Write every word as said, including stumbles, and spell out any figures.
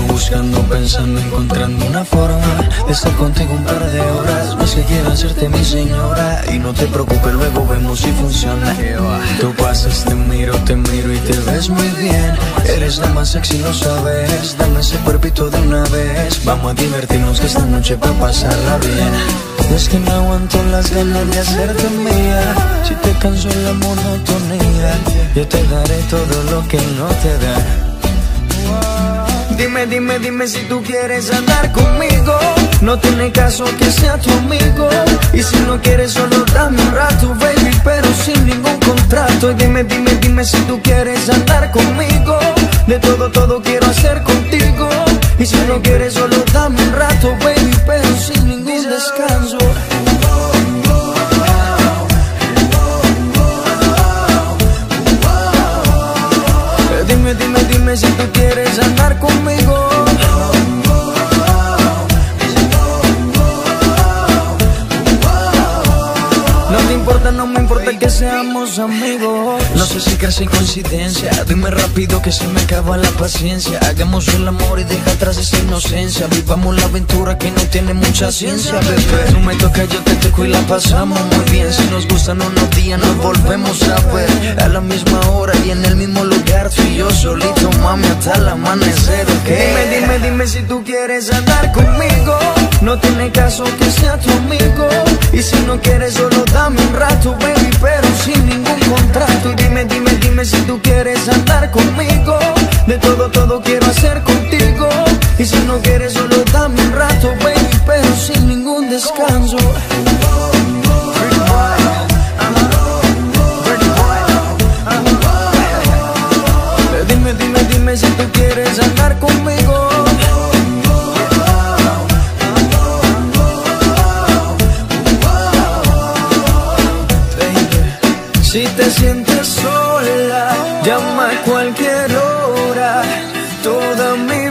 buscando, pensando, encontrando una forma de estar contigo un par de horas. No es que quiero hacerte mi señora, y no te preocupes, luego vemos si funciona. Tú pasas, te miro, te miro y te ves muy bien. Eres la más sexy, lo sabes. Dame ese cuerpito de una vez. Vamos a divertirnos que esta noche va a pasarla bien. Es que no aguanto las ganas de hacerte mía. Si te canso la monotonía, yo te daré todo lo que no te da. Dime, dime, dime si tú quieres andar conmigo. No tiene caso que sea tu amigo. Y si no quieres solo dame un rato, baby, pero sin ningún contrato. Y dime, dime, dime si tú quieres andar conmigo. De todo, todo quiero hacer contigo. Y si no quieres solo dame un rato, baby, pero sin ningún descanso. Dime, dime, dime si tú quieres andar conmigo. No te importa, no me importa que seamos amigos. No sé si crees en coincidencia. Dime rápido que se me acaba la paciencia. Hagamos el amor y deja atrás esa inocencia. Vivamos la aventura que no tiene mucha ciencia, bebé. Tú me tocas, yo te toco y la pasamos muy bien. Si nos gustan unos días nos volvemos a ver. A la misma hora y en el mismo lugar. Tú y yo solito, mami, hasta el amanecer, ¿okay? Dime, dime, dime si tú quieres andar conmigo. No tiene caso que sea tu amigo. Y si no quieres solo dame un rato, baby, pero sin ningún contrato. Y dime, dime, dime si tú quieres andar conmigo. De todo, todo quiero hacer contigo. Y si no quieres solo dame un rato, baby, pero sin ningún descanso. Dime, dime, dime si tú quieres andar conmigo. Si te sientes sola, llama a cualquier hora. Toda mi